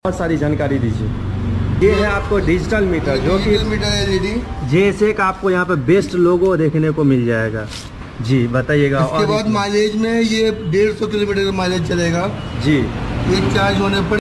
बहुत सारी जानकारी दीजिए। ये है आपको डिजिटल मीटर, जो कि LED जैसे कि आपको यहाँ पे बेस्ट लोगो देखने को मिल जाएगा। जी बताइएगा। उसके बाद माइलेज में ये 150 किलोमीटर का माइलेज चलेगा जी। ये चार्ज होने पर